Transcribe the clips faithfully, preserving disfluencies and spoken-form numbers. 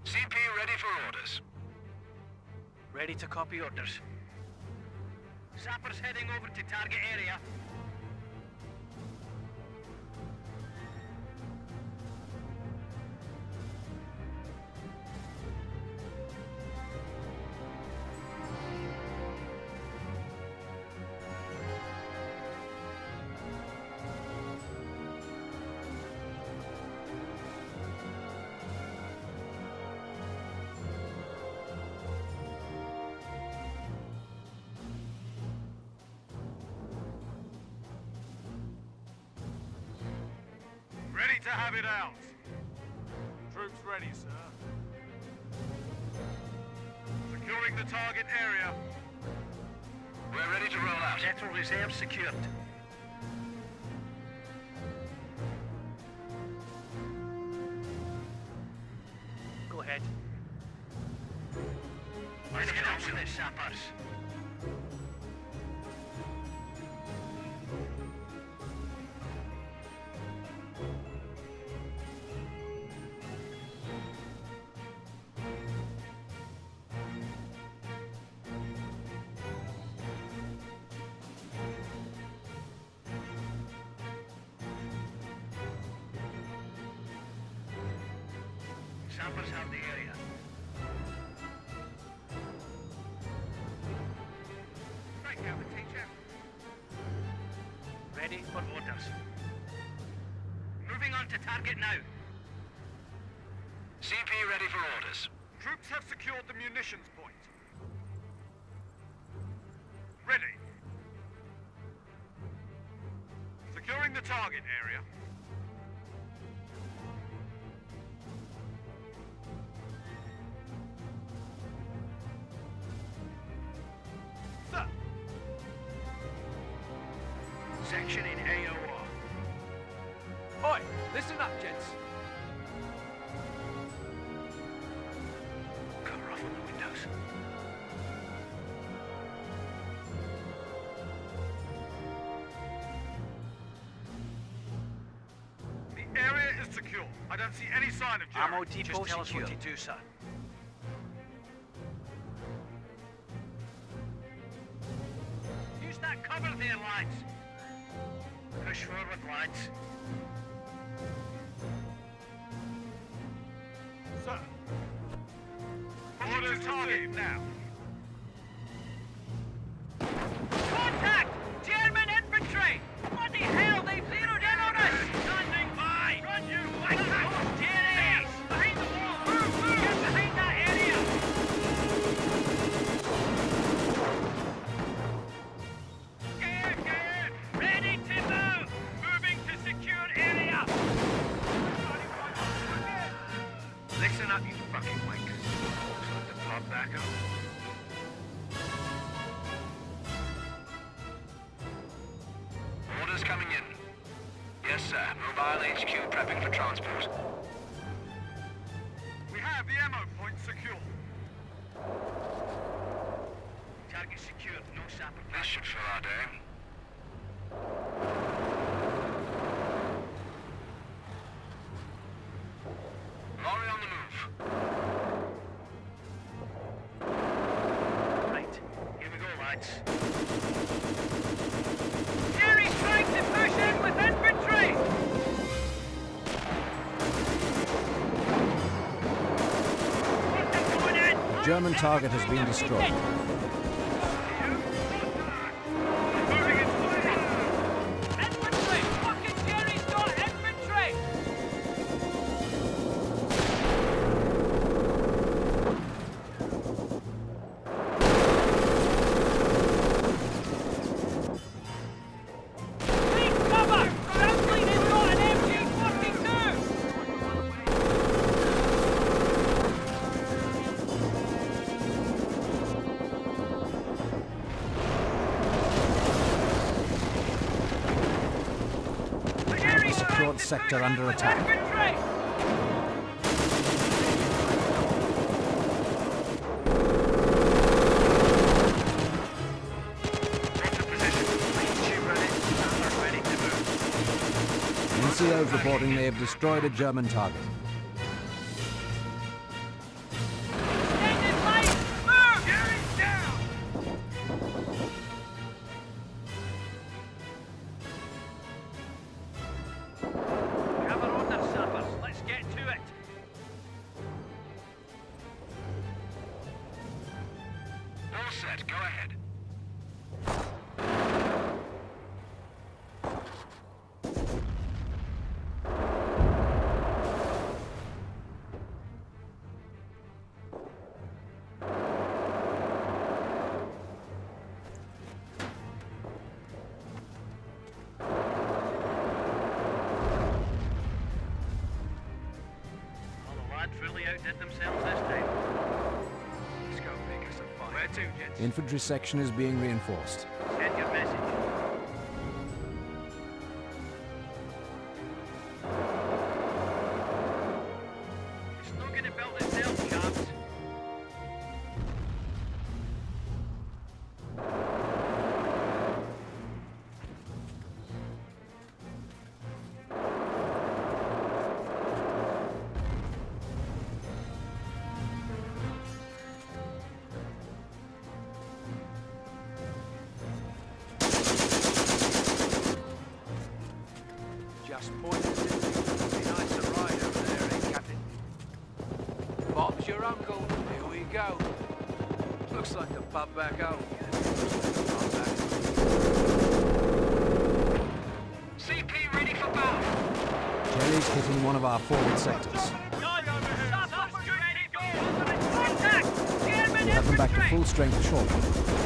C P ready for orders. Ready to copy orders. Sappers heading over to target area. Ready to have it out. Troops ready, sir. Securing the target area. We're ready to roll out. Central reserve secured. Go ahead. Let's get on with it, sappers. Sappers have the area. Right, Captain Teacher. Ready for orders. Moving on to target now. C P ready for orders. Troops have secured the munitions point. Ready. Securing the target area. Sir. Section in A O R. Oi, listen up, gents. Cover off on the windows. The area is secure. I don't see any sign of Ammo Jerry. depot Just tell us secure. what to do, sir. Use that cover there, lads. Push forward, lads. Sir. Orders target now. Contact! German infantry! What the hell? They've zeroed in on us! Standing by! Run, you white coats! Jerry! Behind the wall! Move, move! Get behind that area! Get, get! Ready to move! Moving to secure area! Listen up, you fucking wankers. Looks like the plot back up. Orders coming in. Yes, sir. Mobile H Q prepping for transport. We have the ammo point secure. Target secured. No sapper. This should fill our day. Lorry on the move. Right. Here we go, lads. Jerry's trying to push in with infantry! What's it going in? German target has been destroyed. Moving in. Infantry! Fucking Jerry's got infantry! Take cover! Franklin has got an M G forty-two! Jerry's trying Secured to sector push under in with attack. infantry! Into position. H Q ready. Standard ready to move. N C Os reporting they have destroyed a German target. set. Go ahead. Fully outdid themselves this time. Let's go make us a fight. Where to, gents? Infantry section is being reinforced. Send your message. It's not going to build itself, chaps. Just pointed it. Be nice to ride over there, eh, Captain? Bob's your uncle. Here we go. Looks like the pub back home. Pub back. C P ready for battle. Jerry's hitting one of our forward sectors. We have them back to full strength shortly.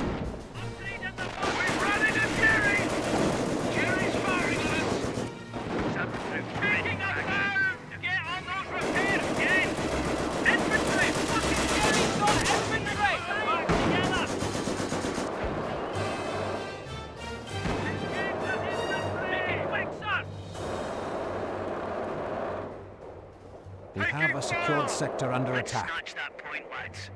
We have a secured sector under attack. Snatch that point, lads.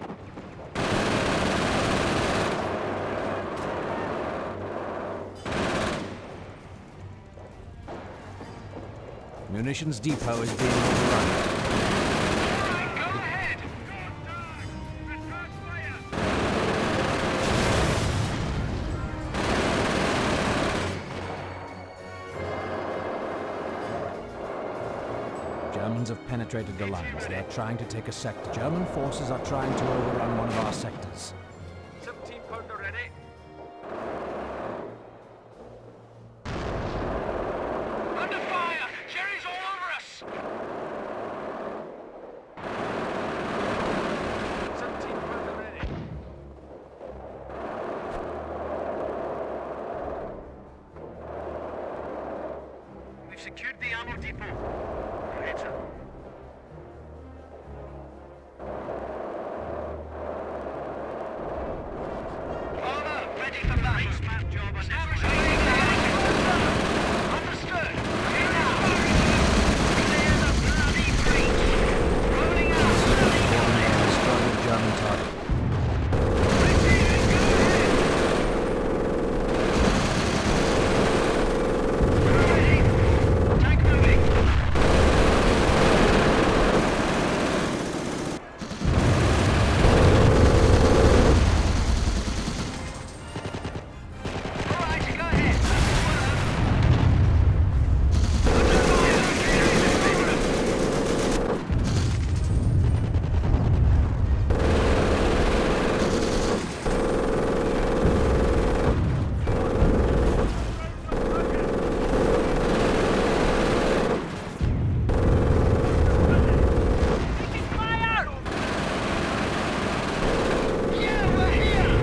Munitions depot is being overrun. Go ahead. Germans have penetrated the lines. They are trying to take a sector. German forces are trying to overrun one of our sectors. seventeen pounder ready. Under fire! Jerry's all over us! seventeen pounder ready. We've secured the ammo depot. Heads up. Order, ready for battle. Nice map job on this one. Understood. Here now. Clear the bloody breach. Rolling out. Destroy the German target. Tank moving. All right, go ahead. Yeah, we're here.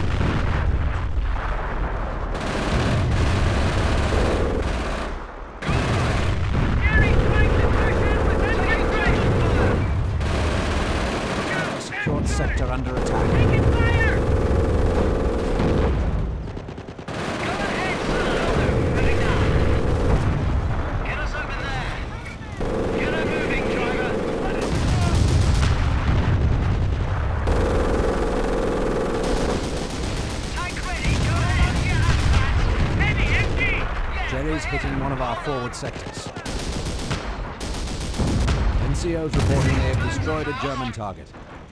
A secured sector under attack. Go ahead, sir. Ready now. Get us over there. Get her moving, driver. Tank ready. Go ahead. Yeah, heavy, empty. Yeah, Jerry's we're hitting here. one of our forward sectors. N C Os reporting they have destroyed a German target.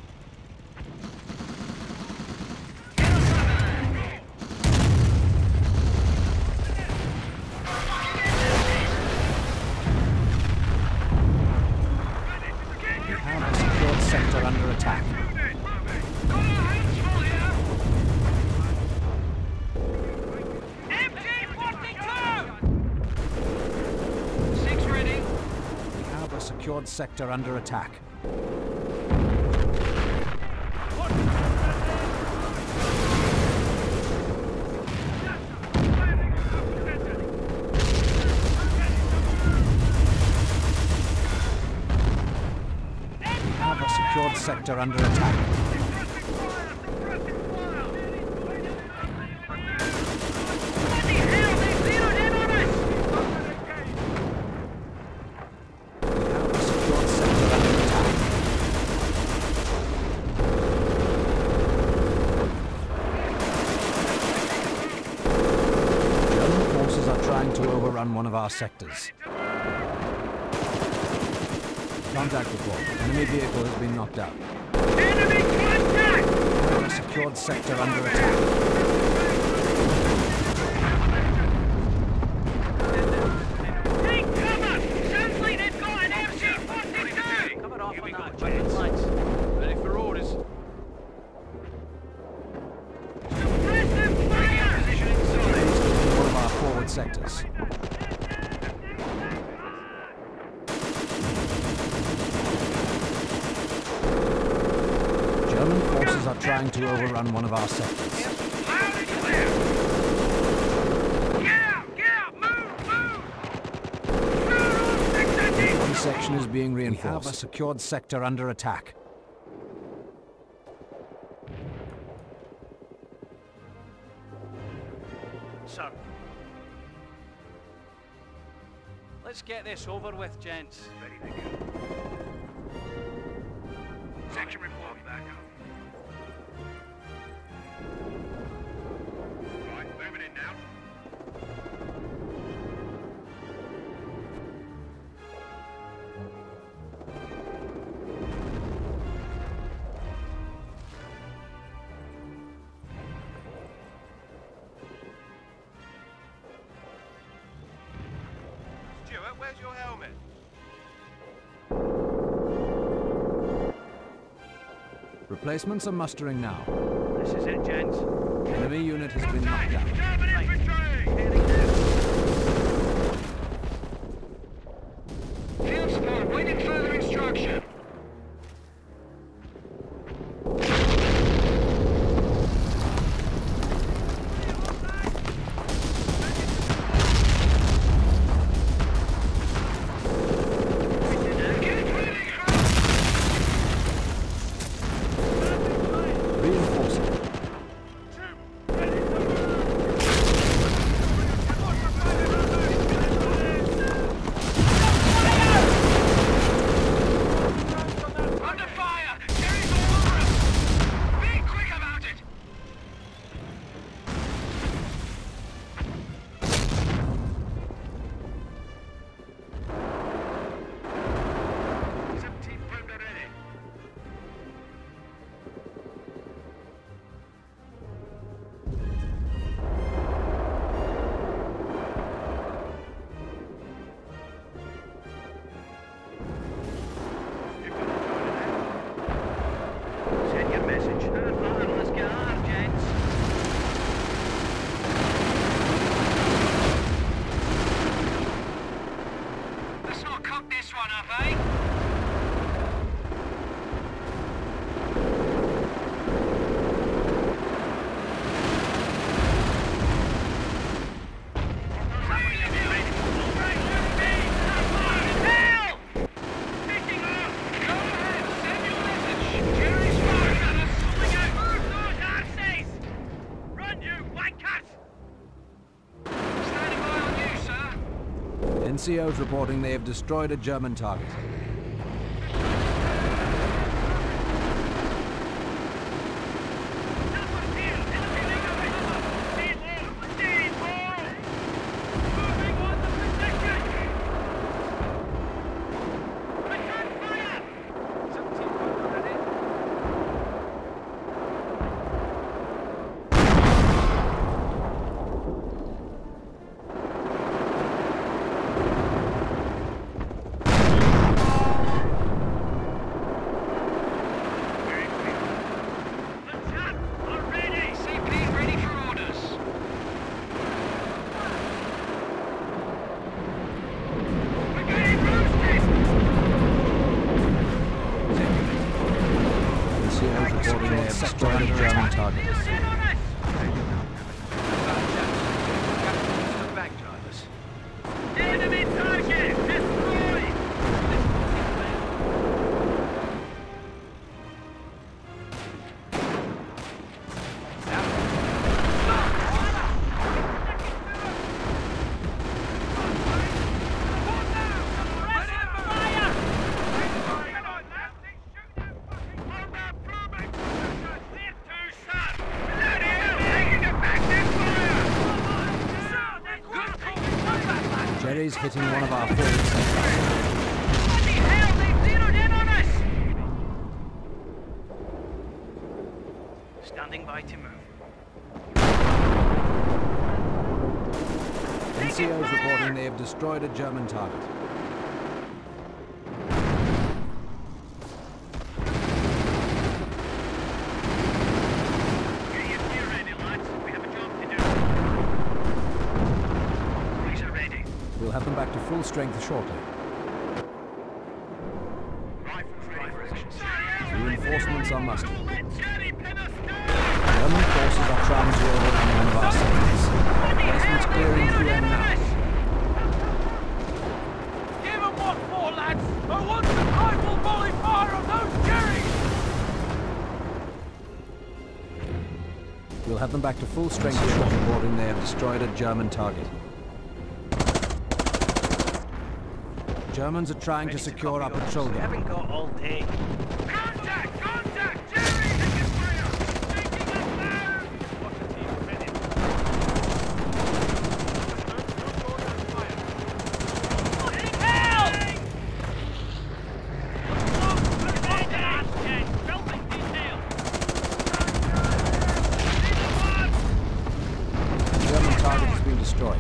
Get us over there. We have a secured sector under attack. Got our hands full here. secured sector under attack. Have a secured sector under attack. Bloody hell, they've zeroed in on us! Have a secured sector under attack. German forces are trying to overrun one of our sectors. Contact report. Enemy vehicle has been knocked out. Enemy contact! Have a secured sector under attack. Take cover! Sounds like they've got an M C forty-two! Cover off on that, German lights. Ready for orders. Suppressive fire! Position inside. One of our forward sectors. German forces are trying to overrun one of our sectors. Loud and clear! Get out! Get out! Move! Move! Clear all sector deep! One section is being We have reinforced. A secured sector under attack. Sir. Let's get this over with, gents. Ready to go. Section report back up. Right, moving in now. Stuart, where's your helmet? Replacements are mustering now. This is it, gents. Enemy unit has been knocked out. German infantry! Field support waiting further instruction. Reinforcing. Under fire! Jerry's all over us! Be quick about it! seventeen pounder ready. Send your message. Good man, let's get on, gents. Let's not cock this one up, eh? Hell! Picking off! Go ahead, send your message. Jerry's firing at us. Pulling out! Move those arses! Run, you wankers! Standing by on you, sir. N C Os reporting they have destroyed a German target. Numbers here! Enemy over! Stay low! Stay low! Moving on the position! Return fire! seventeen pounder ready. sector under German target. Zeroed in on us! Come back, drivers. Enemy target destroyed! Jerry's hitting one of our forward sectors. What the hell? They've zeroed in on us! Standing by to move. N C O's reporting they have destroyed a German target. Get your gear ready, lads. We have a job to do. Police are ready. We'll have them back to full strength shortly. Rifles ready for action. Reinforcements are mustered. Don't let Jerry pin us down! German forces are trying to overrun one of our sectors. Replacements clearing through them now. Give them what for, lads! I want some rifle volley fire on those Jerrys! We'll have them back to full strength shortly, reporting they have destroyed a German target. Germans are trying to secure our patrol We gap. haven't got all day. Contact! Contact! Jerry! Taking fire! Taking us down! What's the team ready? Bloody hell! Building detail! German target has been destroyed.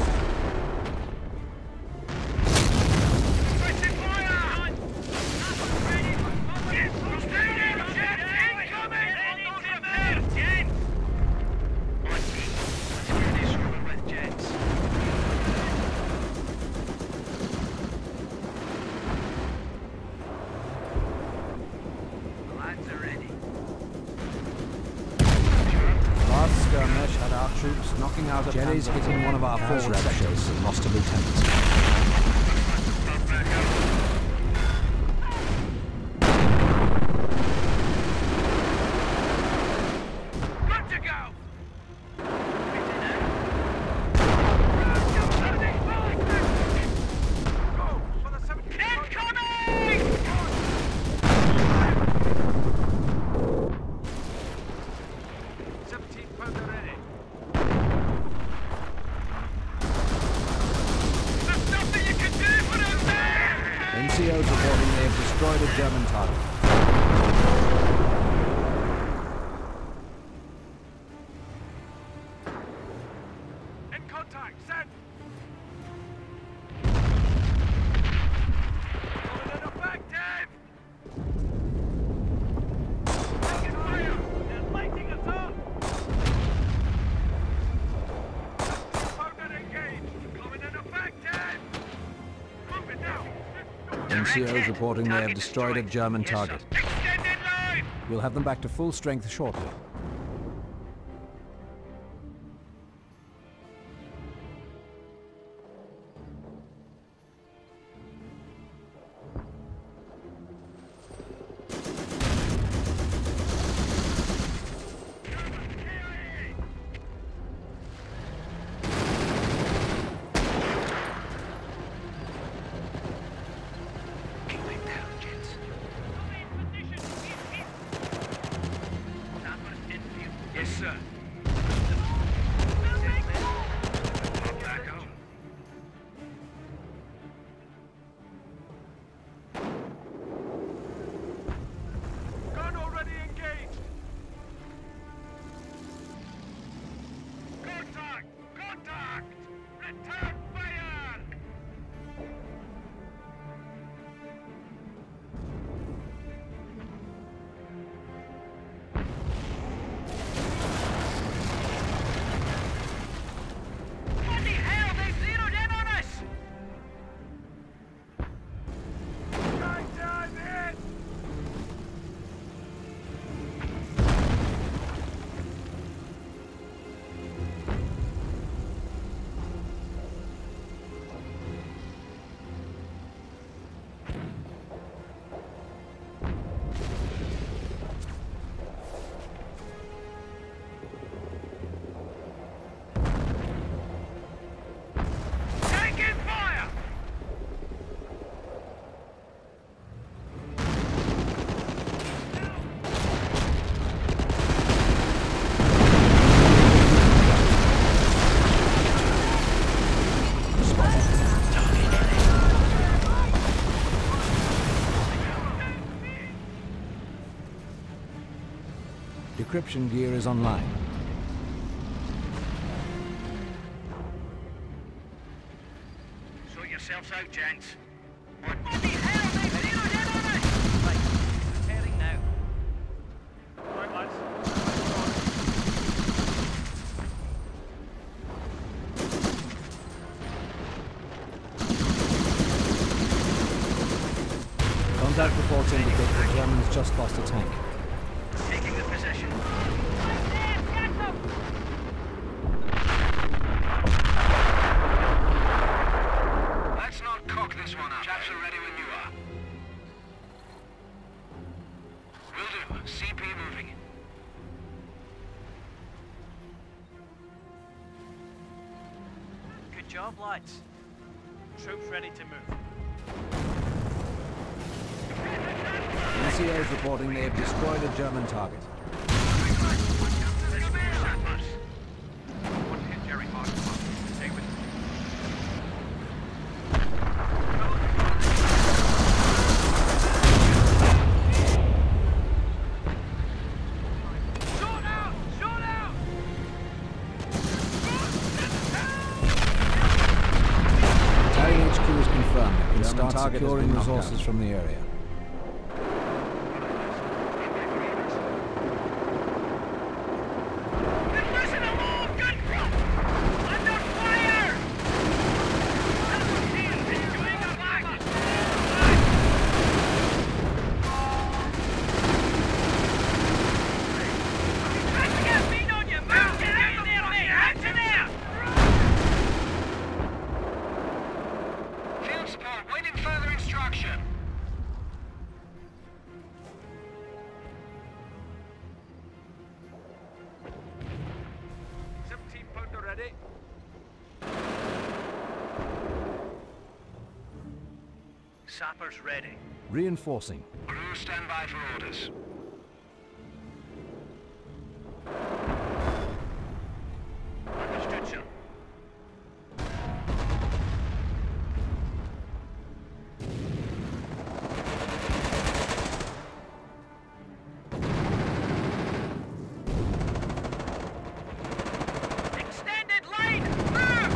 Pressing fire! Ready for cover! Standing! Jet incoming! Ready to move! Jet! Let's get this over with, gents. The lads are ready. Last skirmish had our troops knocking out a Jerry's hitting one of our forward sectors and lost a lieutenant. Good to go! Incoming! seventeen pounder ready. There's nothing you can do for them there! N C O's reporting they have destroyed a German target. In contact, send! Calling in effective! Taking fire! They're lighting us up! Pounder engaged! Calling in effective! Moving now! N C O's reporting they have destroyed a German Yes, sir. target. Extended line! We'll have them back to full strength shortly. Keep it down, gents. Yes, sir. Pop back home. Gun already engaged! Contact! Contact! Return fire! Decryption gear is online. Sort yourselves out, gents. What the hell? They've zeroed in on us! Right, repairing now. Right, lads. Contact reports indicate the Germans just lost a tank. Taking the possession. Let's not cock this one up. Chaps are ready when you are. Will do. C P moving. Good job, lads. Troops ready to move. N C O is reporting they have destroyed a German target. Battalion H Q is confirmed. It can start securing resources from the area. Field support, waiting further instruction. seventeen pounder ready. Sappers ready. Reinforcing. Crew stand by for orders. Understood, sir. Extended line! Move!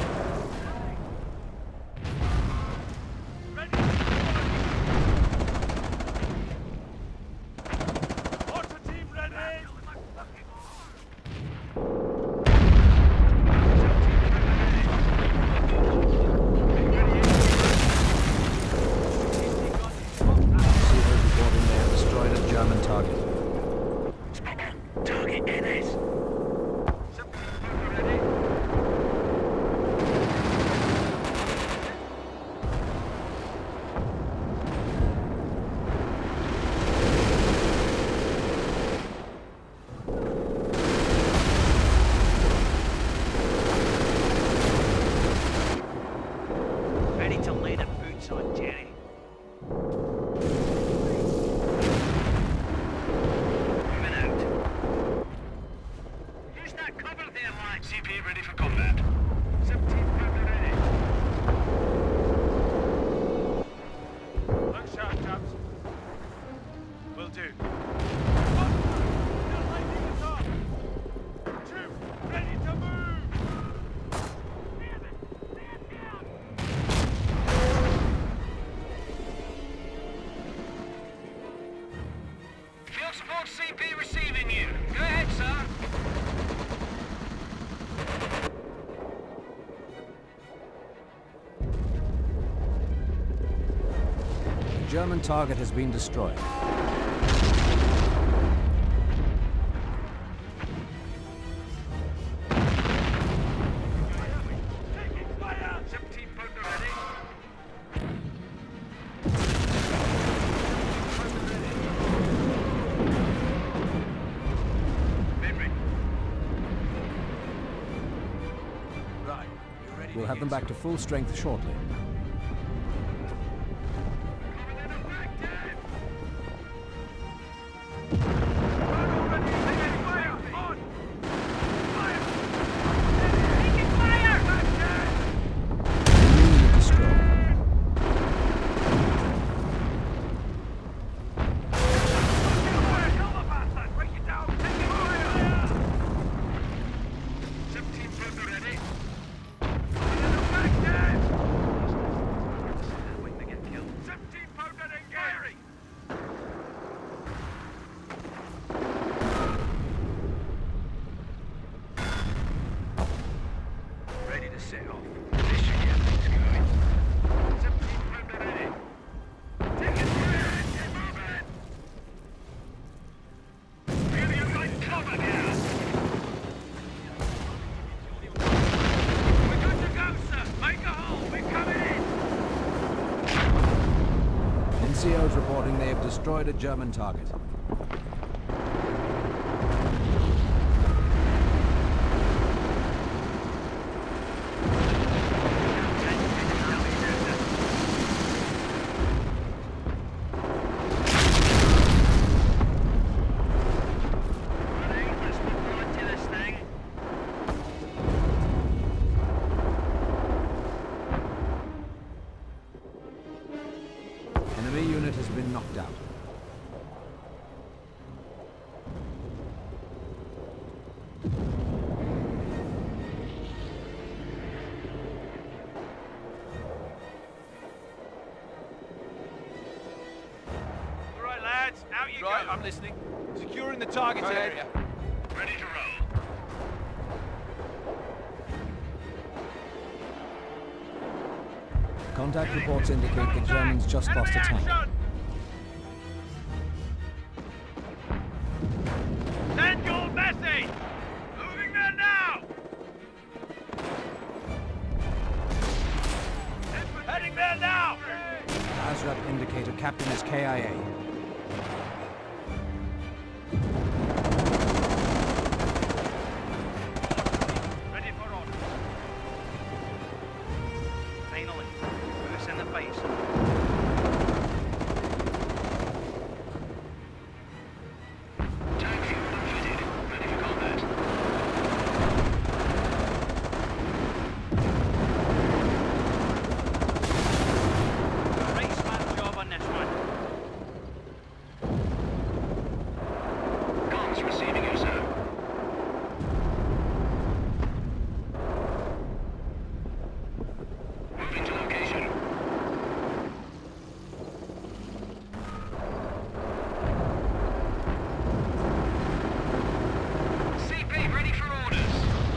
Order team ready! N C O is reporting they have destroyed a German target. Target N S. Ready to lay the boots on Jerry. Moving out. Use that cover there, lads. C P ready for combat. seventeen pounder ready. Look sharp, chaps. Will do. They're lighting us up. Troops ready to move! Field support C P receiving you. Go ahead, sir. The German target has been destroyed. Taking fire! seventeen pounder ready. Henry. Right, you ready We'll to have them get back to full strength shortly. Unit destroyed. Break it down. destroyed a German target. Enemy unit has been knocked out. All right, lads, out you Right, go. I'm listening. Securing the target area. Ready to roll. Contact reports indicate the Germans just lost a tank. Send your message! Moving there now! Heading there now! ASREP indicator captain is K I A. Ready for order. Finally, who's in the face? Tank fuel unfitted. Ready for combat. Right smart job on this one. Comms receiving you, sir. Moving to location. C P ready for orders.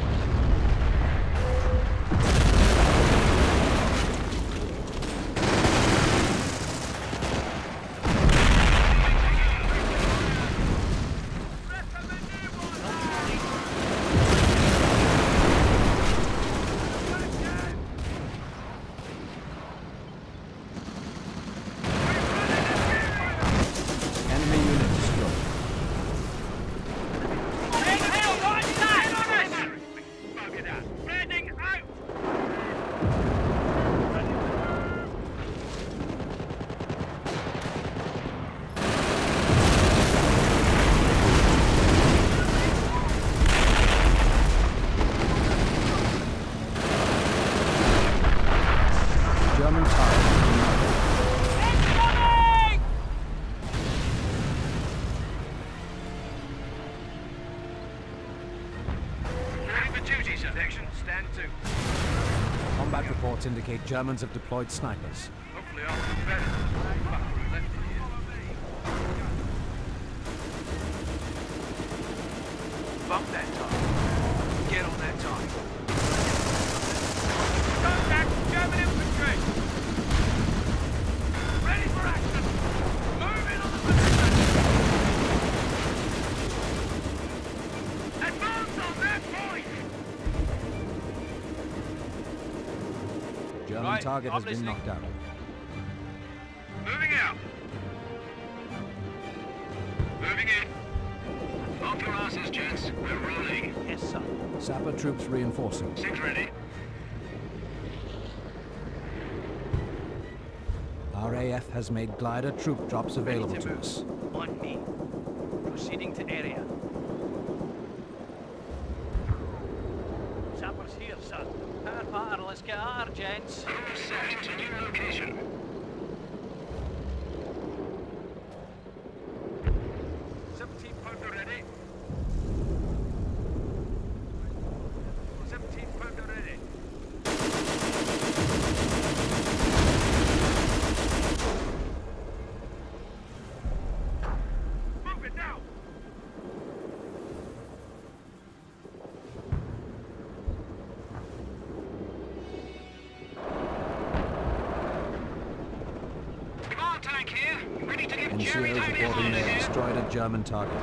Enemy unit destroyed. Spreading out! German target has been knocked out. Incoming! Ready for duty, sir. Section, stand to. Combat reports indicate Germans have deployed snipers. Hopefully I'll be better. Fuck, we left it here. Bump that target. Get on that target. Contact German infantry! Ready for action! Move in on the position! Advance on that point! German Right, target I'm has been listening. knocked out. Moving out. Moving in. Off your asses, gents. We're rolling. Yes, sir. Sapper troops reinforcing. Six ready. R A F has made glider troop drops available Ready to to move. us. On me. Proceeding to area. Sappers here, sir. Power pattern, let's get at her, gents. Move set to new location. seventeen pounder ready. seventeen pounder ready. Move it now. Command tank here. Ready to give N C O Jerry is Tony a reporting hand they have here. destroyed a German target.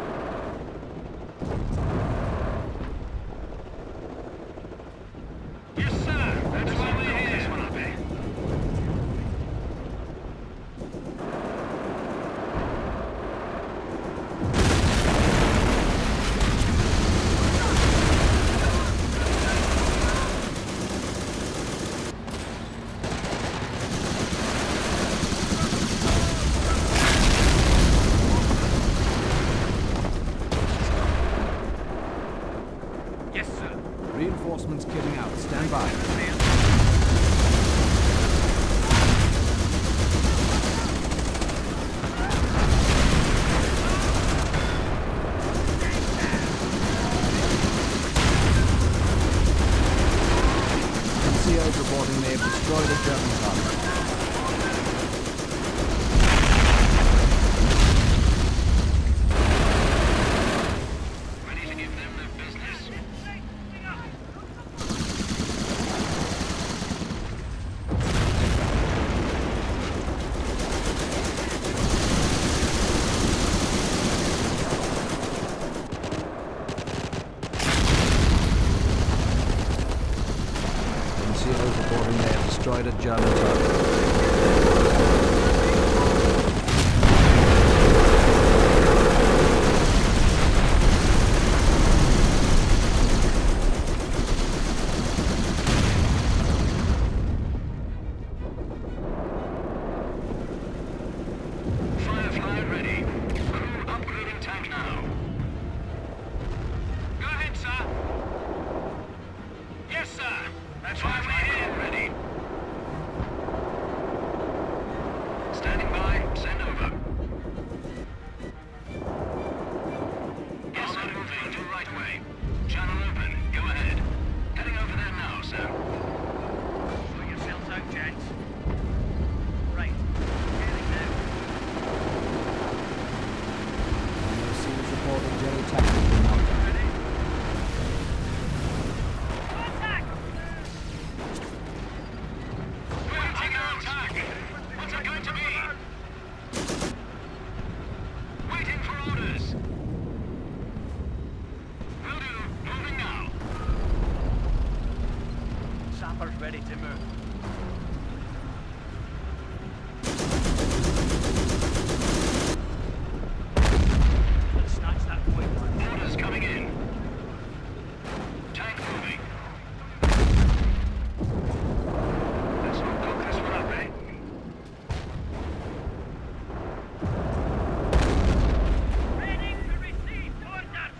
Yes, sir. That's why we're here. This one up here. Reinforcements kitting out. Stand by. N C Os reporting they have destroyed a German target. Ready to give them their business. N C Os reporting they have destroyed a German target. Firefly ready. Crew upgrading tank now. Go ahead, sir. Yes, sir. That's why we're here. Ready. Standing by. Send over. Yes, sir. Moving to right way. Channel open. Go ahead. Heading over there now, sir. Sort yourselves out, gents. Right. Heading now. N O C is reporting Jerry tactics been knocked down. Ready? Contact! Waiting our attack. What's it going to be? Waiting for orders. Will do. Moving now. Sappers ready to move. Let's snatch that point. Orders coming in. Tank moving. Let's not cook this one up, eh? Ready to receive orders.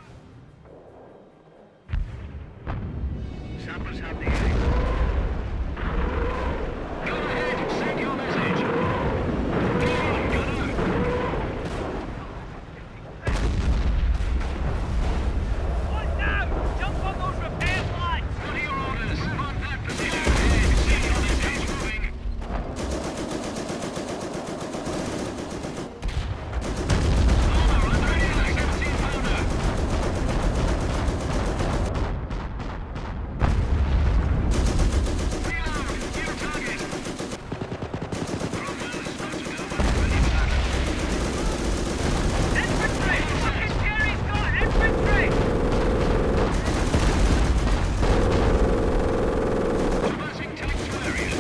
Sappers have the aim. Go ahead, send your message. Go on, gunner. One down! Jump on those repair flags! What are your orders? Move on that position. Head, send your message. Moving. Bomber under attack. seventeen pounder. Reload. New target. Cromwell is about to go and ready to battle. Infantry! Fucking Jerry's got infantry! Traversing tank to area.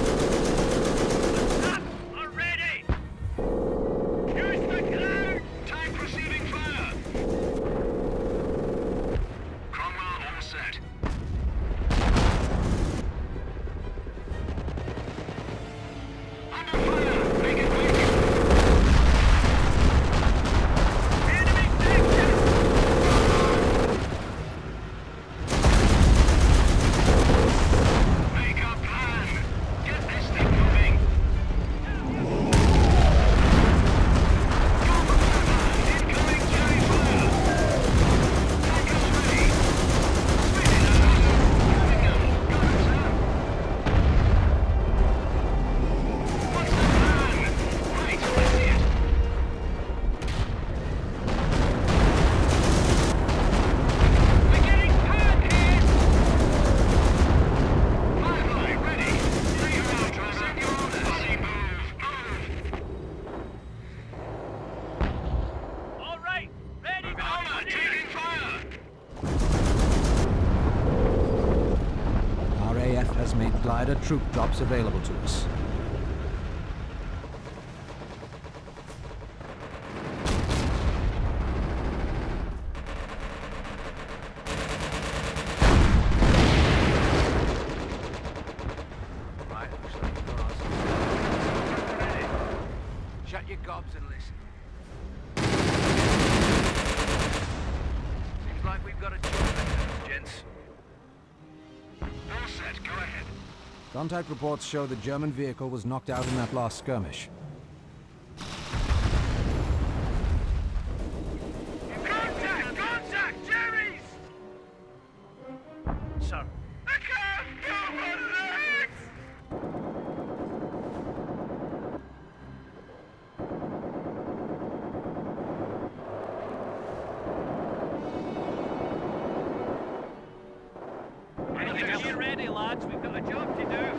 Up! Are ready! Use the ground! Tank receiving fire. Cromwell all set. Under fire. Make it quick. Enemy section! Make a plan. Get this thing moving. Incoming Jerry fire. Tankers ready. Switching out. Coming up. Got it, sir. What's the plan? Right, I see it. We're getting hurt here! Firefly ready. Lay her out, driver. Send your orders. Body move. Move. All right! Ready! Bomber taking fire. R A F has made glider troop drops available to us. Right, looks like you've got us. Ready. Shut your gobs and listen. Seems like we've got a job ahead of us, gents. Contact reports show the German vehicle was knocked out in that last skirmish. Contact! Contact! Jerry's! Sir. I can't go my legs! Get ready, lads. We've got a job to do.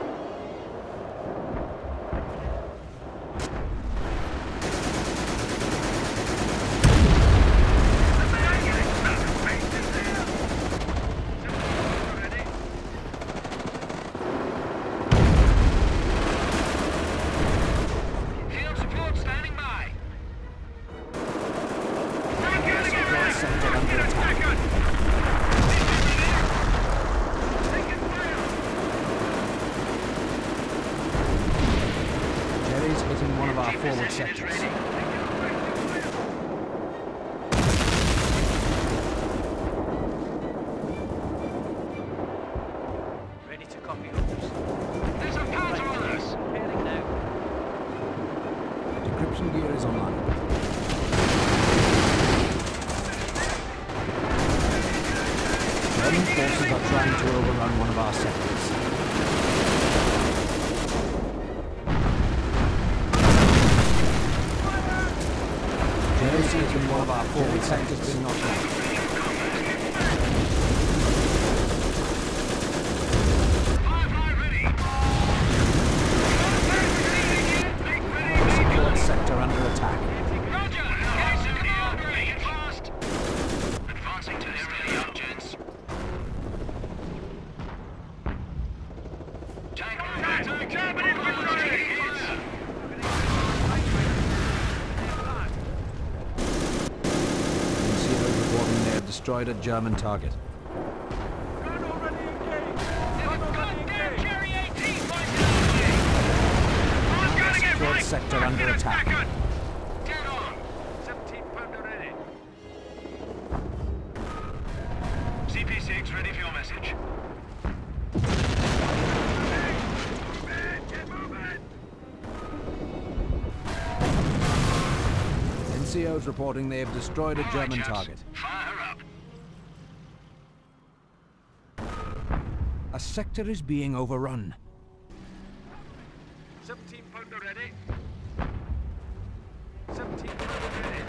Field support standing by. Sector under attack. Jerry's hitting one of our forward sectors. Ready to copy orders. There's a counter on us. Heading now. Decryption gear is online. German forces are trying to overrun one of our sectors. Jerry's hitting one of our forward sectors being knocked out. Firefly ready. Support sector under attack. Roger. Garrison command ready. Fast. Advancing to area up, gents. Tank movement. German infantry. N C O reporting they have destroyed a German target. Gun already engaged! Gun already Goddamn engaged! Jerry eighteen pointing out. I'm gonna get Support right! sector Back under in a attack. second! Dead on. seventeen pounder ready. C P six ready for your message. Get moving! N C Os reporting they have destroyed a All right, German chaps. target. Fire her up. A sector is being overrun. seventeen pounder ready. seventeen pounder ready.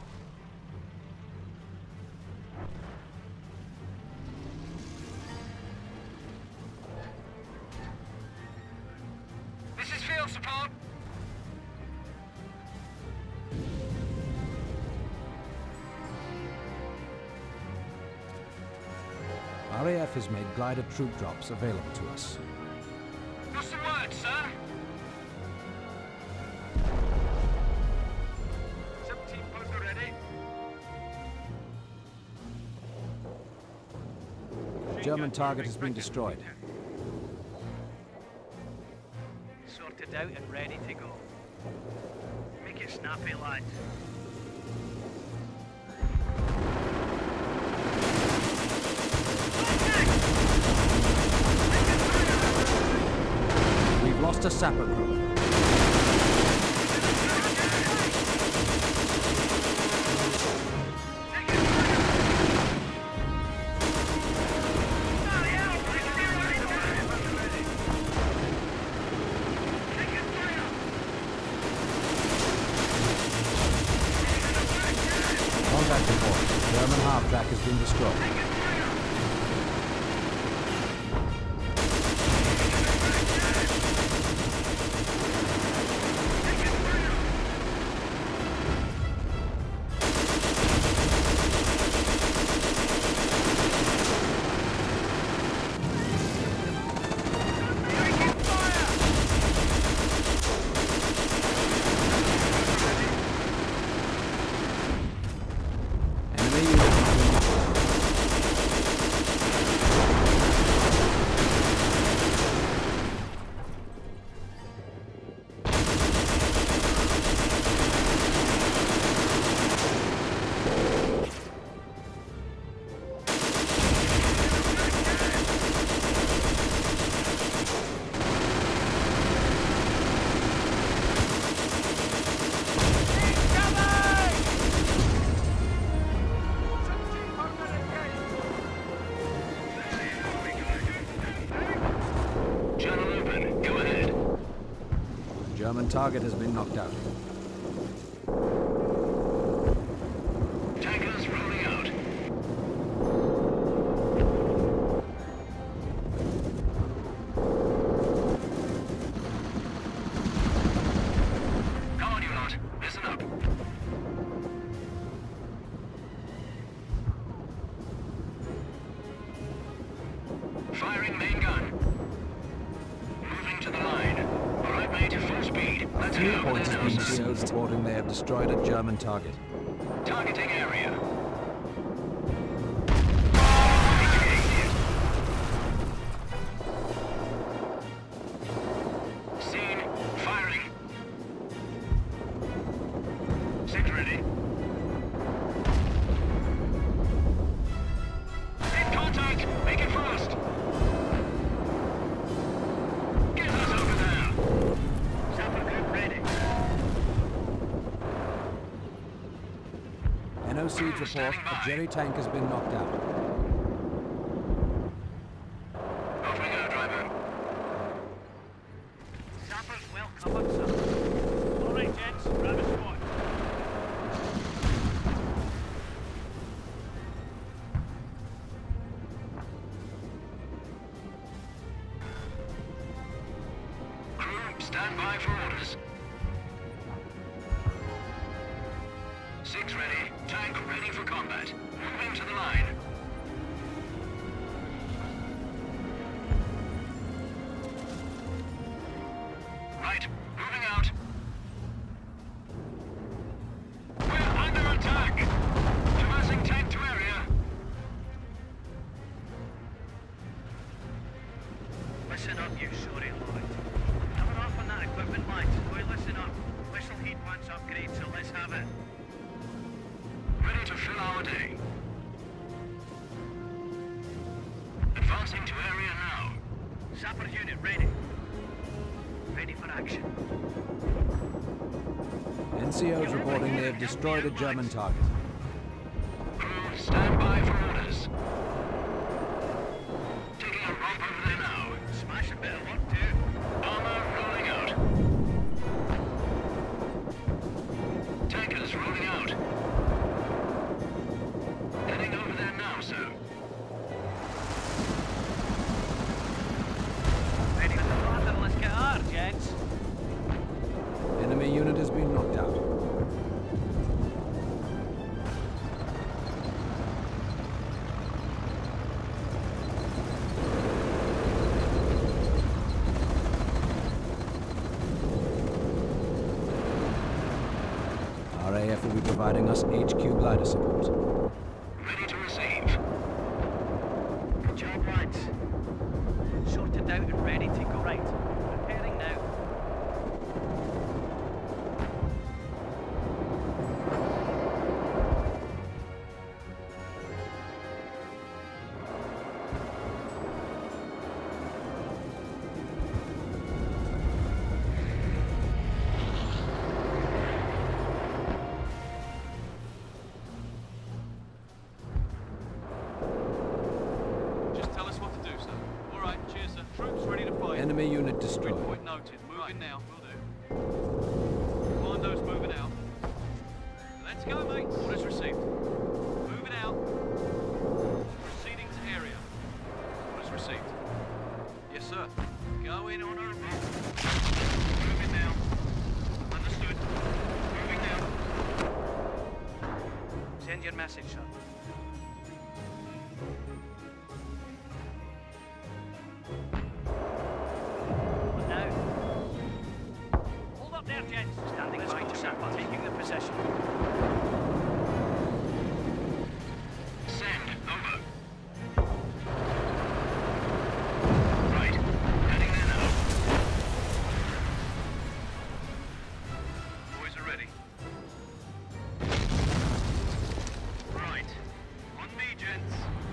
This is field support. R A F has made glider troop drops available to us. What's the word, sir? seventeen pounder ready. German target has been destroyed. Sorted out and ready to go. Make it snappy, lads. We've lost a sapper crew. Contact report. German half-track has been destroyed. Enemy unit. German target has been knocked out. Tankers rolling out. Come on, you lot. Listen up. Firing main gun. Moving to the line. All right, mate, full speed. Let's New go. points have been sealed, reporting they have destroyed a German target. Targeting area. Scene. Firing. Six ready. In contact. Make it fast. Get us over there. Sapper group ready. N O C's report, Standing by. a Jerry tank has been knocked out. Off we go, driver. Sappers well covered, sir. All right, gents, grab a squad. Crew, stand by for orders. Six ready. Tank ready for combat. Moving to the line. Right. Moving out. We're under attack. Traversing tank to area. Listen up, you sorry lord. Coming off on that equipment, lads. Boy, listen up. Whistle heat wants upgrade, so let's have it. Ready to fill our day. Advancing to area now. Sapper unit ready. Ready for action. N C O's reporting they have destroyed a German target. Crew, stand by for orders. Taking a romp over there now. Smash a bit of work too. Armor rolling out. Tankers rolling out. Heading over there now, sir. Ready for the order, let's get hard, gents. Enemy unit has been knocked out. R A F will be providing us H Q glider support. Ready to receive. Good job, lads. Sorted out and ready to go. Right, preparing now. Just tell us what to do, sir. All right, cheers, sir. Troops ready to fight. Enemy unit destroyed. Point noted. Moving now. Will do. Commandos moving out. Let's go, mates. Orders received. Moving out. Proceeding to area. Orders received. Yes, sir. Going on our route. Moving now. Understood. Moving now. Send your message, sir. What now? Hold up there, gents. Standing by to Sapper. Taking the possession. Send. Over. Right. Heading there now. Boys are ready. Right. On me, gents.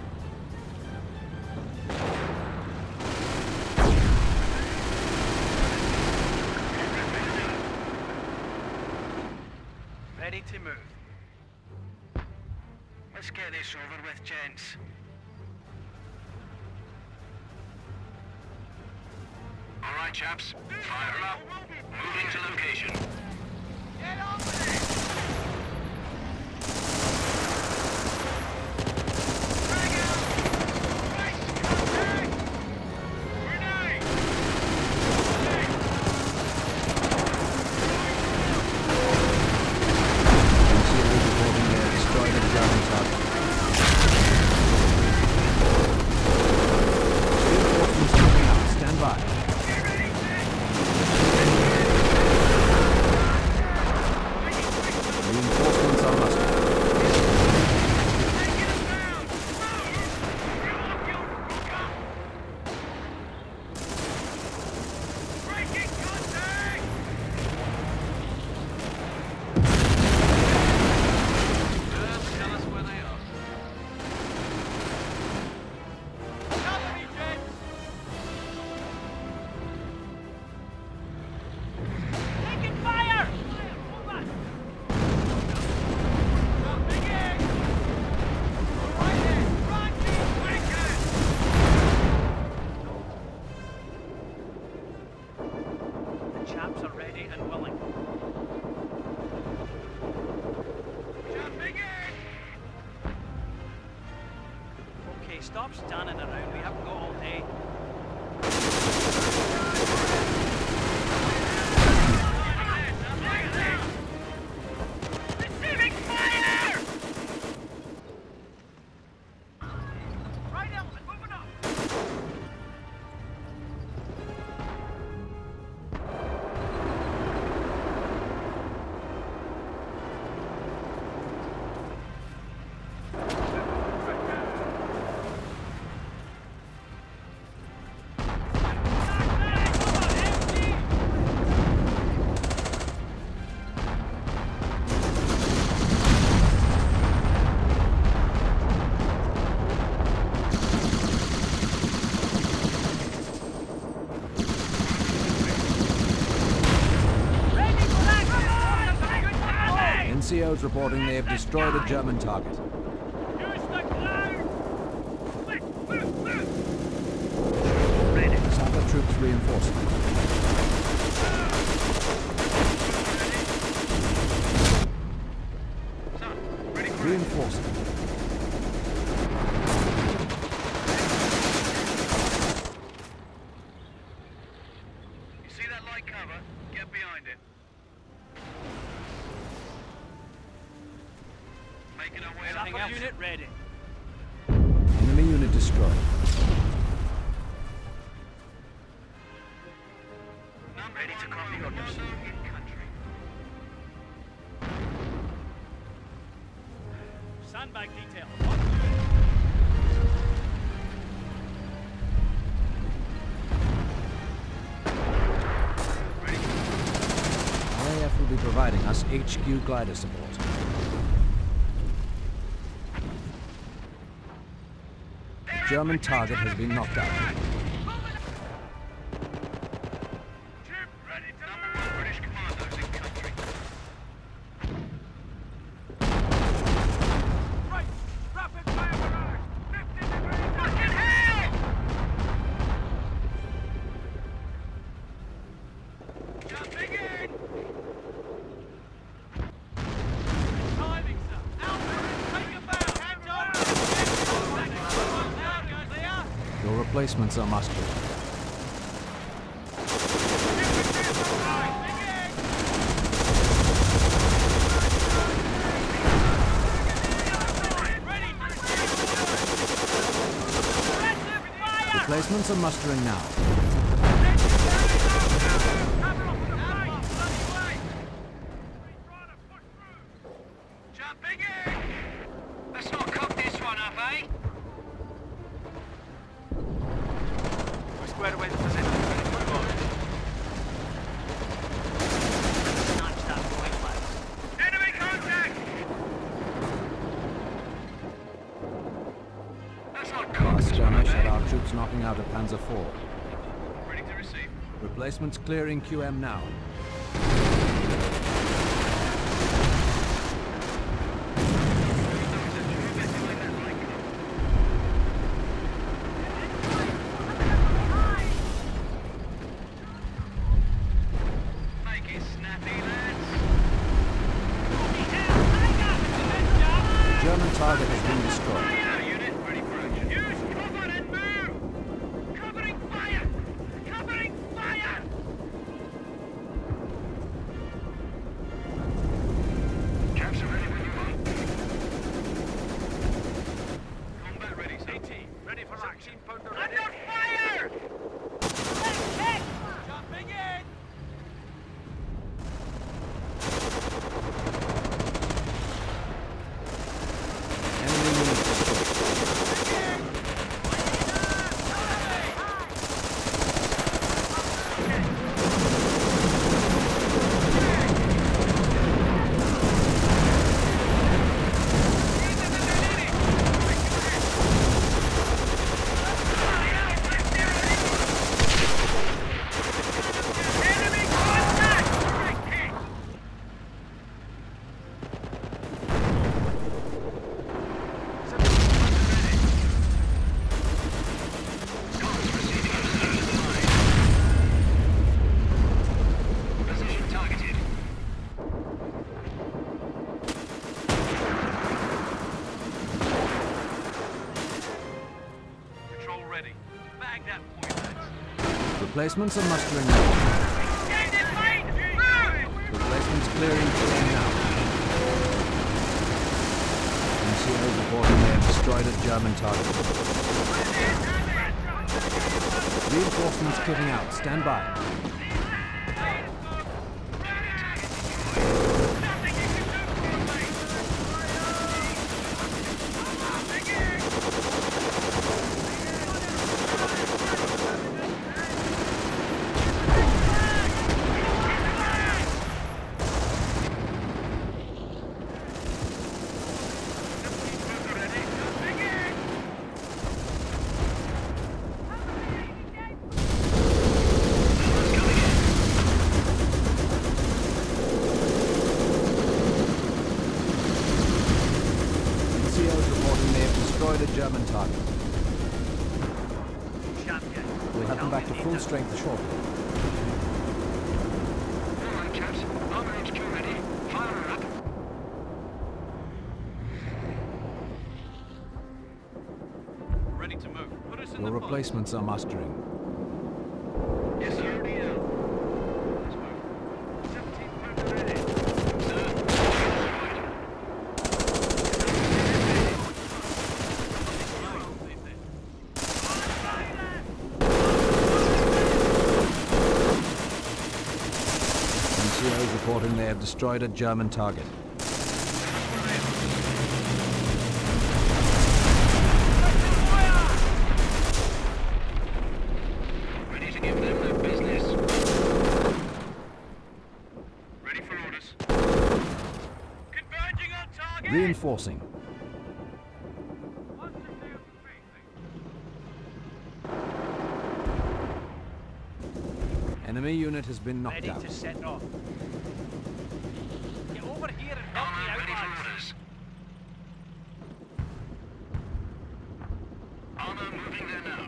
Ready to move. Let's get this over with, gents. All right, chaps. Fire up. Moving to location. Get on with it! Drag out! Nice contact! Grenade! N C O reporting they have destroyed a German target. Reinforcements coming out. Stand by. Reinforcements are mustered. Breaking contact! Just tell us where they are. Cover me, gents! Taking fire! Move on! Jumping in! Right in! Run, team! Wicked! The chaps are ready and willing. Jumping in! Okay, stop standing around. We haven't got all day. Receiving fire! Right element, moving up. N C Os reporting they have destroyed a German target. Use the cloud! Sapper troops reinforcing. Reinforcing. You see that light cover? Get behind it. Making our way up. Sapper unit ready. Enemy unit destroyed. Ready to copy orders. In country. Sandbag detail. R A F will be providing us H Q glider support. German target has been knocked out. Chip ready to Number one British commandos in country. right. Rapid fire barrage. fifty degrees. Fucking hell! Jumping in. Timing, sir. Alpha, take him back. Hands over. Now, guys, they are. Your replacements are mustered. Replacements are mustering now. Jumping in! Let's not cock this one up, eh? We squared away the position. Ready to move on. Notch that going, lads. Enemy contact! That's not cock Last this one skirmish up, had eh? our troops knocking out a Panzer four. Ready to receive. Replacements clearing Q M now. action. Pounder Under fire! Hit, hit! Jumping in! Enemy unit destroyed. Enemy contact! Direct hit! Position targeted. Patrol ready. Bag that point, lads. Replacements are mustering now. Extended main! Move! Replacements clearing terrain now. N C O reporting they have destroyed a German target. Reinforcements kitting out. Stand by. Nothing you can do for me! N C Os reporting they have destroyed a German target. Champion. We'll have them back to full strength shortly. All right, chaps. Armor H Q ready. Fire her up. Ready to move. Put us in Your the replacements are mustering. Yes, sir. Let's move. seventeen pounder ready. Sir. N C Os reporting they have destroyed a German target. Ready to give them their business. Ready for orders. Converging on target! Reinforcing. Enemy unit has been knocked Ready out. to set off. Get over here and help me Armor out, ready for lads. orders. Armor moving there now.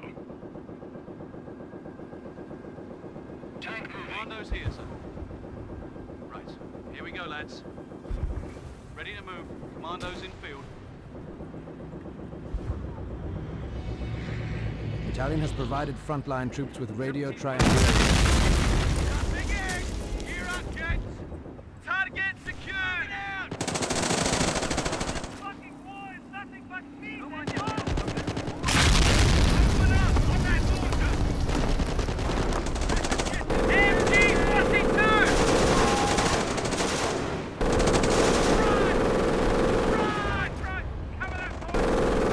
Tank moving. Commandos here, sir. Right. Here we go, lads. Ready to move. Commandos in field. Battalion has provided frontline troops with radio triangulation. Jumping in! Here up, gents! Target secured! Out! Fucking boys, nothing but meat and hope! Open up on that border! M G forty-two! Run! Run! Run! Cover that point!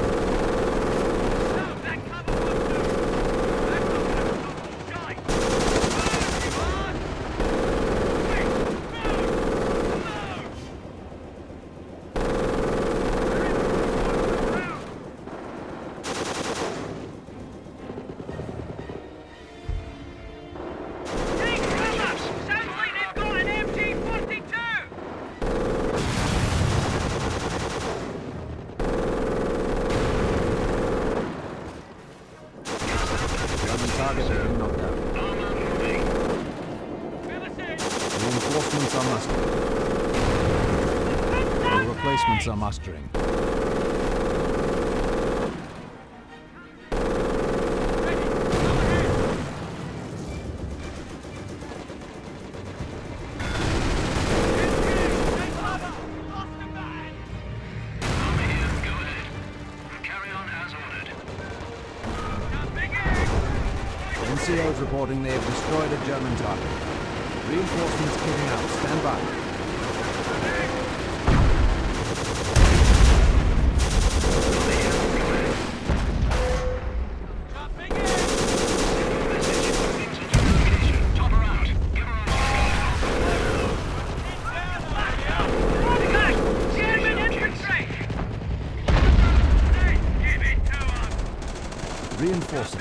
No, that cover won't do! That cover won't do! Guys! Move, you on! Quick! Move! Move! Take cover! Sounds like they've got an M G forty-two! German target has been knocked out. Armor moving. Fill us in! Reinforcements are mustering. Your replacements are mustering. Ready! Go ahead! Take cover! Lost the man! Armor here. Go ahead. Carry on as ordered. C Os reporting they have destroyed a German target. Reinforcements moving out. Stand by. Reinforcing.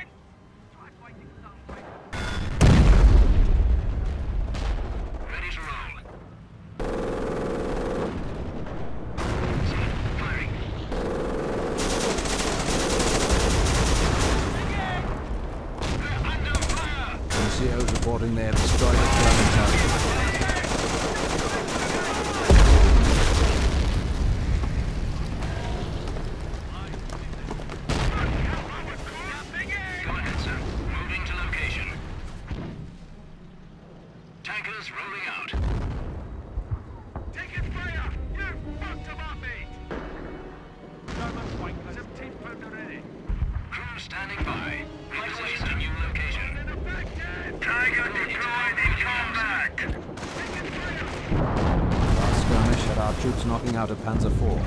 Ready to roll. Firing. They're under fire! N C Os reporting they have destroyed a German target. Go ahead, sir. Moving to location. Tankers rolling out. Taking fire! You fucked them up, mate! seventeen pounder ready. Crew standing by. Right away, sir. New location. Tiger deployed in combat! Last skirmish had our troops knocking out a Panzer four.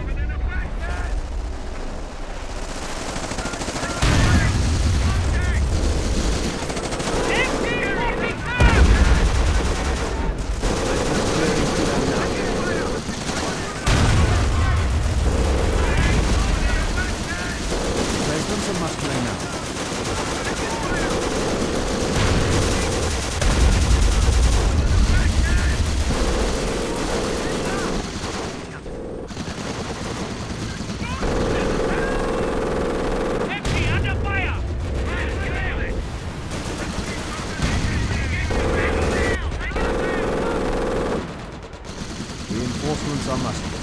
Residents are mustering now. Empty, under fire! Reinforcements are mustering.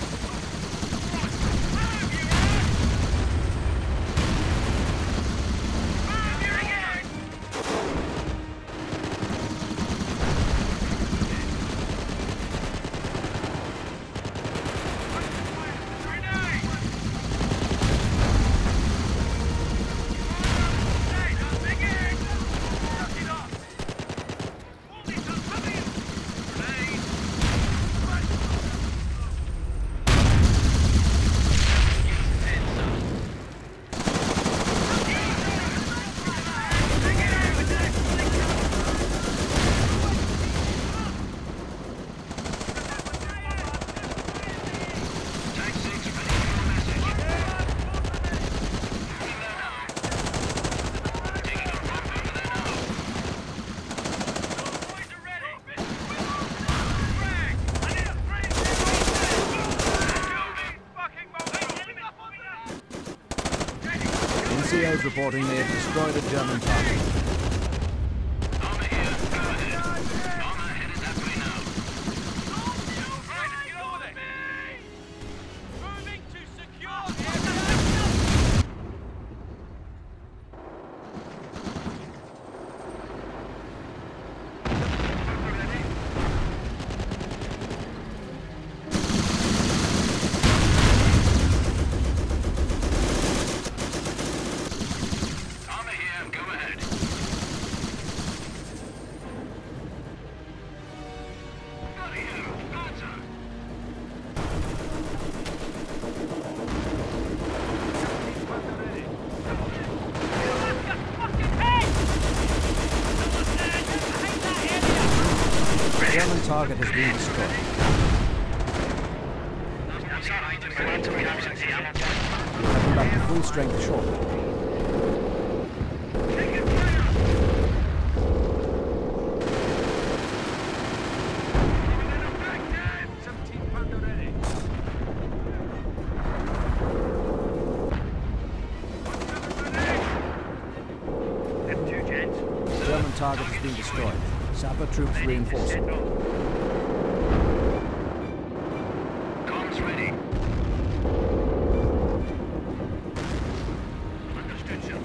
Tank six ready for a message. Moving there now. Taking a rock over there now. Boys are ready! N C Os reporting they have destroyed a German target. Armor here. Go ahead. Armor headed that way now. Moving to secure Armor here. Go ahead. Bloody hell. Panzer. The German target has been destroyed. We'll have them back to full strength shortly. seventeen pounder ready. F two gents. The German target has been destroyed. Sapper troops reinforcing. Comms ready. Understood, sir.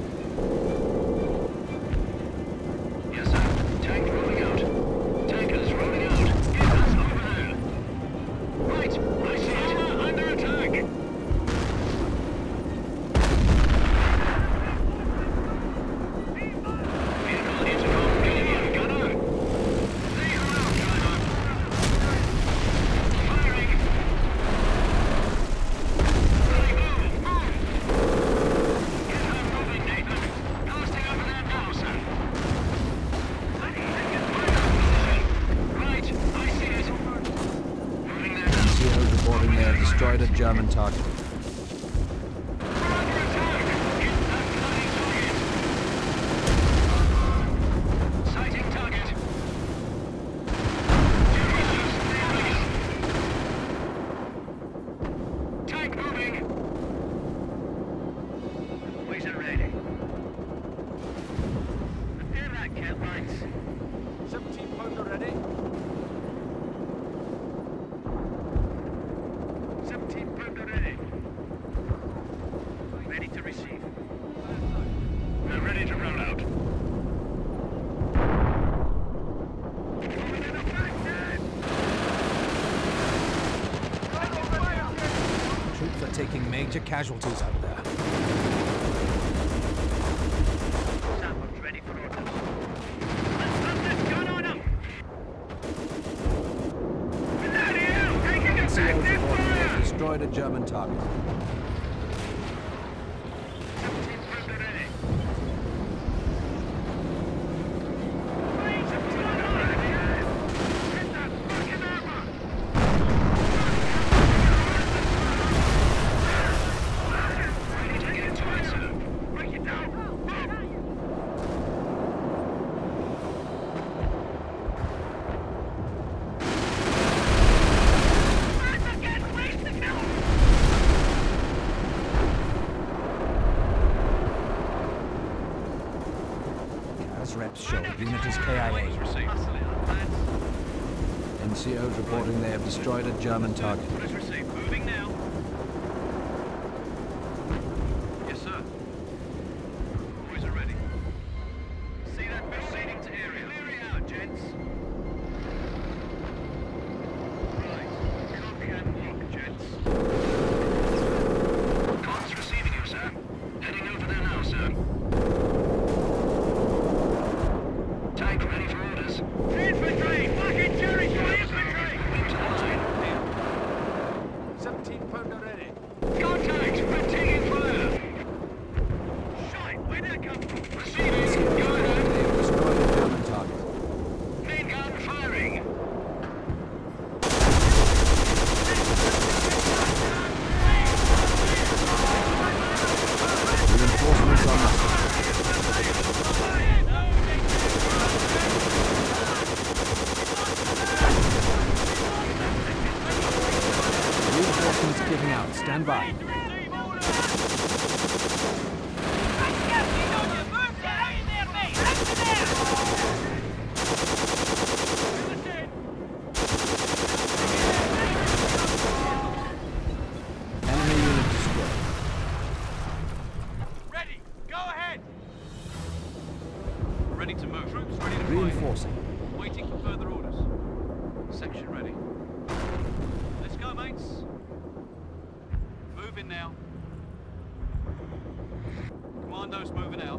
Yes, sir. Tank rolling out. Tankers rolling out. Get us over there. Right. I see it. Under attack. Vehicle German target. Sighting target. Tank moving. Boys are ready. Prepare that kit, lads. seventeen pounder ready. seventeen pounder ready. Ready to receive. We're ready to roll out. Troops are taking major casualties out there. Sappers ready for orders. Let's put this gun on them! Bloody hell! Taking N C Os effective reporting fire! they've destroyed a German target. seventeen pounder ready. Hit that fucking armor! Ready to get to it, sir. Break it down! I'm getting wasted now! As reps show, unit is K I A. Hustle it up, lads. N C Os reporting they have destroyed a German target. Orders received. Moving now. Yes, sir. Boys are ready. See that proceeding to area. Clear it out, gents. Right. Copy and walk, gents. Comms receiving you, sir. Heading over there now, sir. Tank ready for orders. Infantry! Fucking Jerry's got infantry! Into the line. seventeen pounder ready. Contact! We're taking fire! Shite! Where'd that come from? N C Os Receiving! Go reporting ahead! they have destroyed a German target. Main gun firing! Reinforcements are necessary. Reinforcements giving out. Stand by. Enemy unit destroyed. Ready! Go ahead! Ready to move. Troops ready to fight. Reinforcing. Waiting for further orders. Section ready. Let's go, mates. Moving now. Commandos moving out.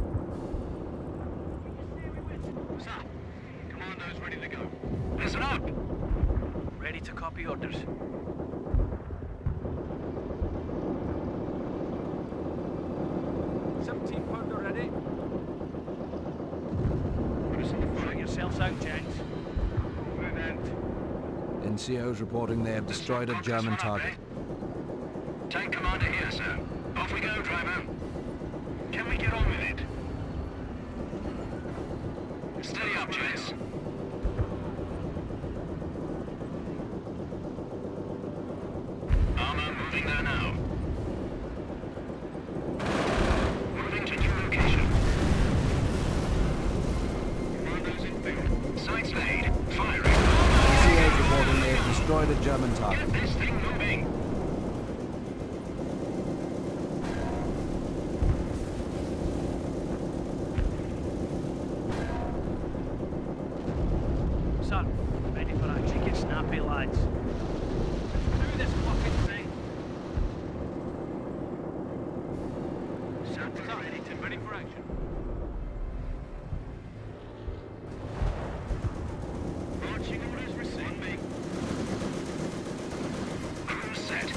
Sir, commandos ready to go. Listen up! Ready to copy orders. seventeen pounder ready. Sort yourselves out, gents. Move out. N C Os reporting they have destroyed a German target. Tank commander here, sir. Off we go, driver. Can we get on with it? Steady up, gents. Armor moving there now. Moving to new location. Commandos in field. Sights laid. Firing. N C Os reporting they have destroyed a German target. Get this thing moving. Son, ready for action. Get snappy, lads. Do this fucking thing. Sappers Son, ready to ready for action. marching orders received. Crew set.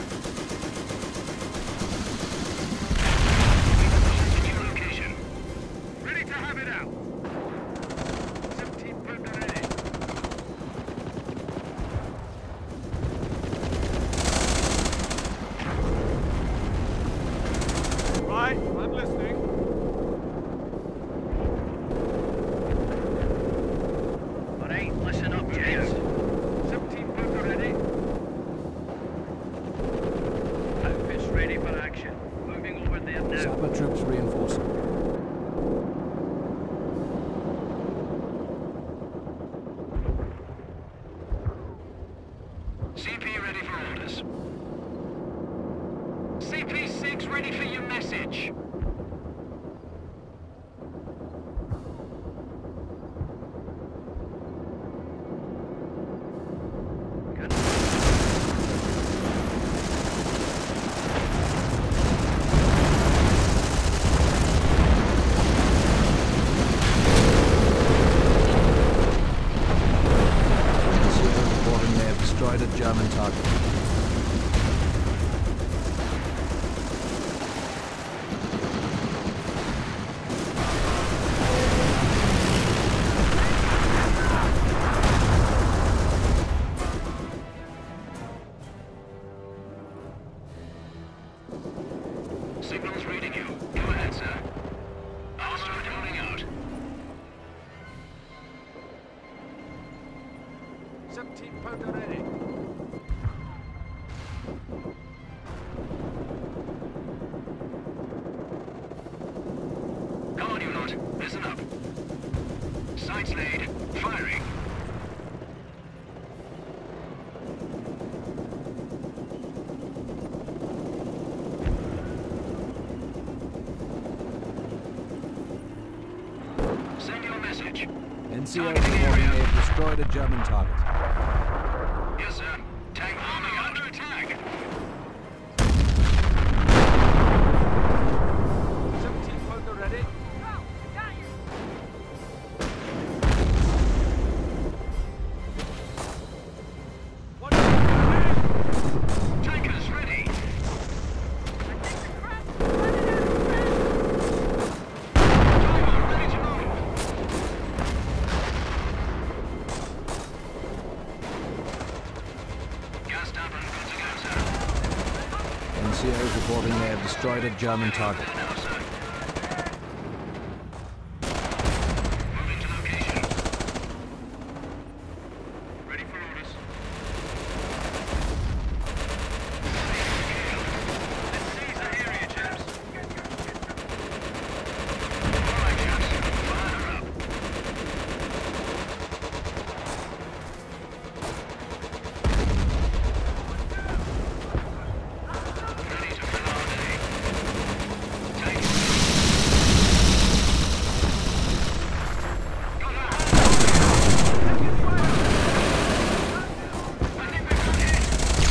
poker ready. Come on, you lot. Listen up. Sights laid. Firing. Send your message. N C O reporting they've destroyed a German target. Yes, sir. Tank army under attack. seventeen poker ready. Tankers ready. Driver ready to move. Gassed up and good to go, sir. N C O reporting they have destroyed a German target. There now, sir. Moving to location. Ready for orders. Let's seize the area, chaps. All right, chaps. Fire her up. Ready to fill our day. Take it. Got her. I think we've got hit.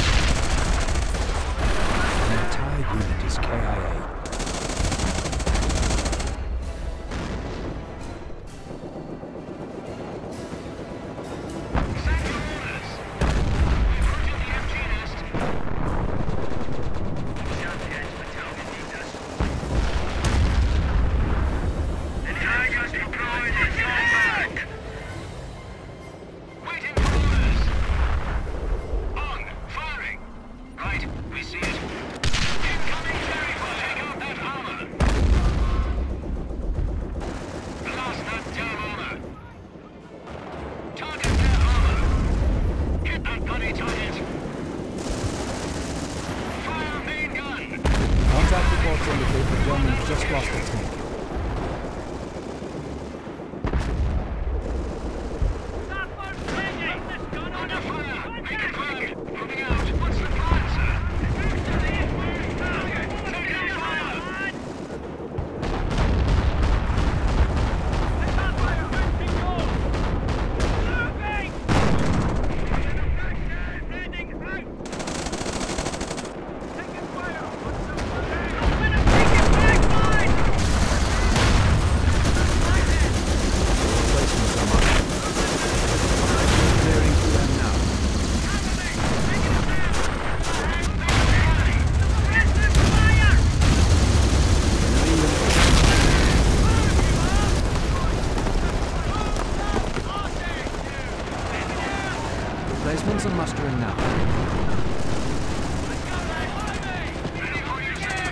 An entire unit is K I A. Send your orders. We've routed the M G nest. Champions battalion needs us. The Tigers deployed and gone back. Waiting for orders. On. Firing. Right. We see it. Incoming cherry fire. Take out that armor. Blast that damn armor. Target their armor. Hit that bloody target. Fire main gun. Contact reports indicate the Germans just lost a tank. Under fire. Be confirmed. Moving out. What's the plan, sir? Taking fire. Replacements are marked. Clearing to them now. Replacements are mustering now. Ready for you, sir.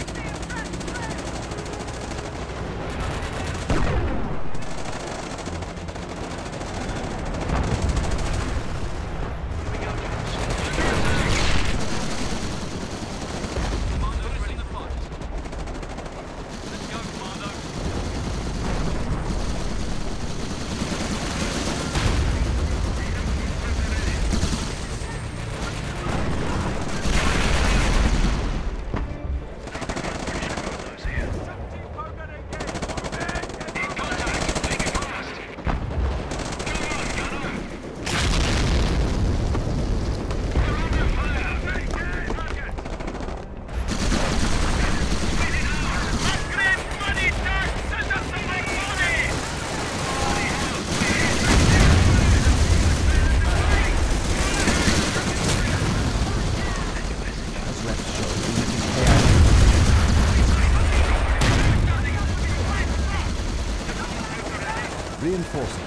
Reinforcing.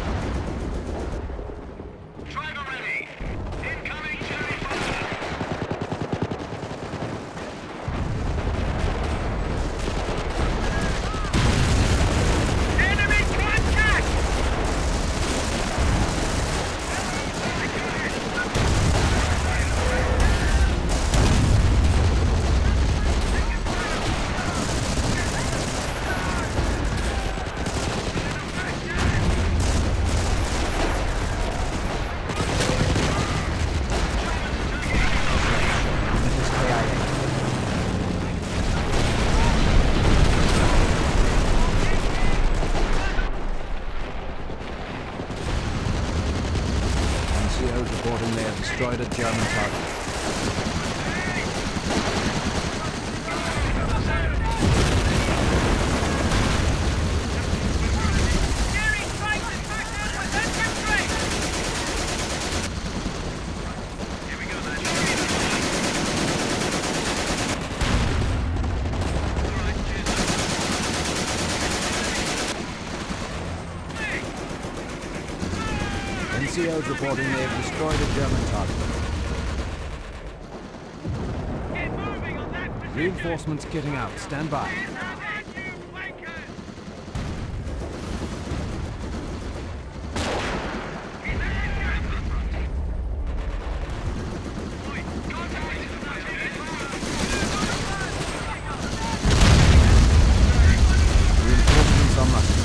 Driver ready. Incoming cherry fire. reporting they have destroyed a German target. N C Os reporting they have destroyed a German target. Reinforcements kitting out. Stand by. Reinforcements on march.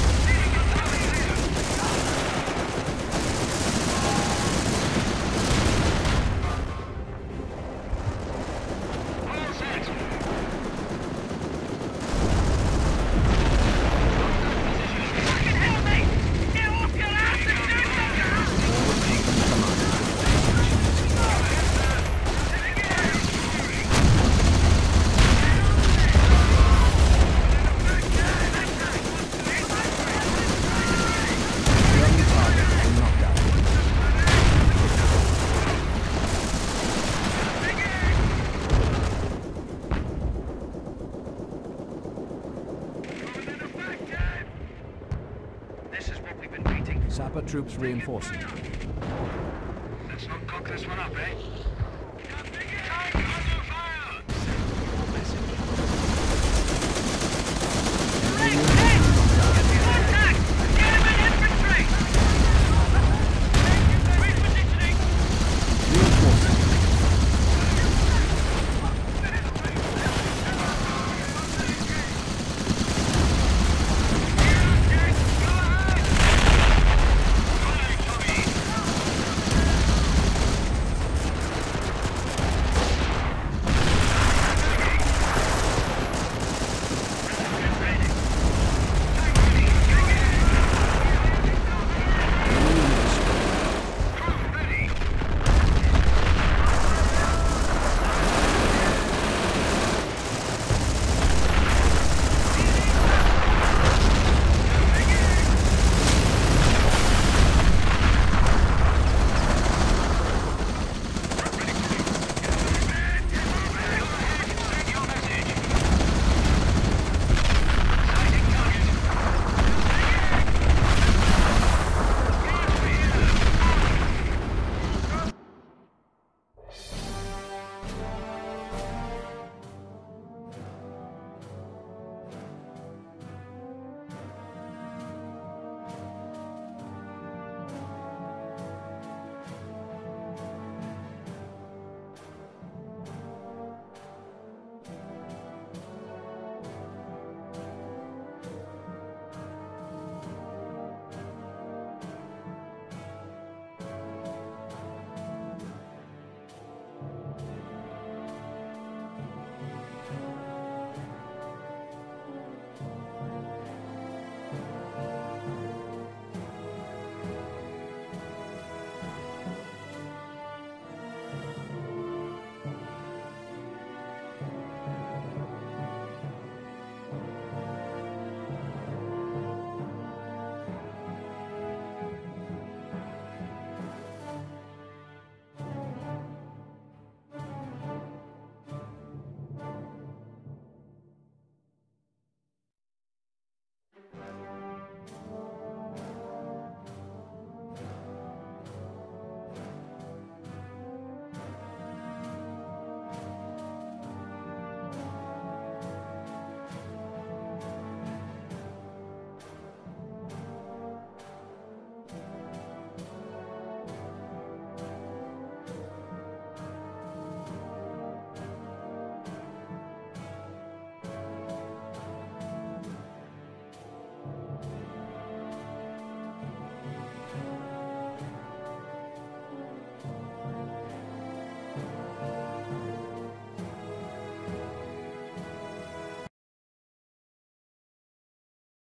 Sapper troops reinforcing. Let's not cock this one up, eh?